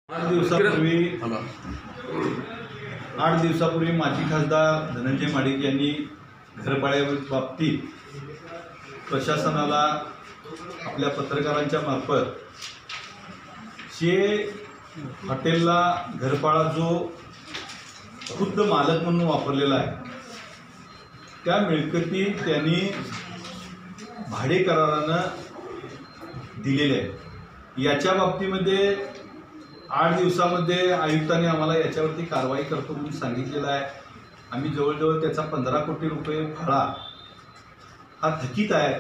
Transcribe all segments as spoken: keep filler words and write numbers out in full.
आठ दिवसापूर्वी आठ दिवसापूर्वी माजी खासदार धनंजय माडिक यांनी घरपाड्याबाबतीत प्रशासनाला आपल्या पत्रकारांच्या मार्फत जे हॉटेलला घरपाडा जो खुद्द मालक म्हणून वापरलेला आहे त्या मिळकती त्यांनी भाडे करारानं दिलेले आहे। याच्या बाबतीमध्ये आठ दिवसामध्ये आयुक्तांनी आम्हाला याच्यावरती कारवाई करतो म्हणून सांगितलेलं आहे। आम्ही जवळजवळ त्याचा पंधरा कोटी रुपये भाडा हा थकीत आहे,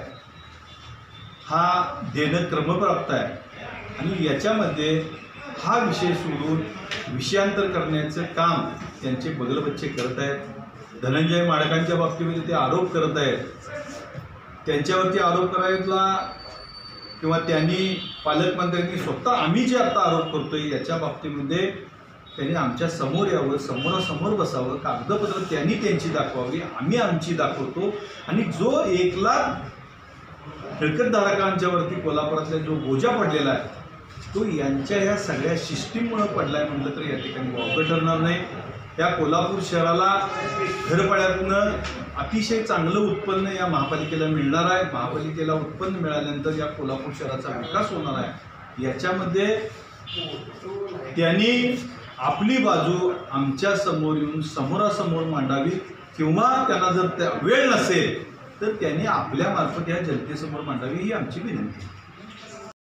हा देणं क्रमप्राप्त आहे आणि याच्यामध्ये हा विषय सोडून विषयांतर करण्याचं काम त्यांचे बगलबच्चे करत आहेत। धनंजय माडकांच्या बाबतीमध्ये ते आरोप करत आहेत। त्यांच्यावरती आरोप करायला किंवा त्यांनी पालकमंत्र्यांनी स्वतः आम्ही जे आता आरोप करतोय याच्या बाबतीमध्ये त्यांनी आमच्या समोर यावं, समोरासमोर बसावं, कागदपत्र त्यांनी त्यांची दाखवावी, आम्ही आमची दाखवतो आणि जो एक लाख मिळकतधारकांच्यावरती कोल्हापुरातला जो बोजा पडलेला आहे तो यांच्या ह्या सगळ्या सिस्टीममुळे पडला आहे म्हटलं तर या ठिकाणी वावगं ठरणार नाही। या कोल्हापूर शहराला घरपाड्यातनं अतिशय चांगलं उत्पन्न या महापालिकेला मिळणार आहे। महापालिकेला उत्पन्न मिळाल्यानंतर या कोल्हापूर शहराचा विकास होणार आहे। याच्यामध्ये त्यांनी आपली बाजू आमच्या समोर येऊन समोरासमोर मांडावी किंवा त्यांना जर वेळ नसेल तर त्यांनी आपल्या मार्फत या जनतेसमोर मांडावी ही आमची विनंती आहे।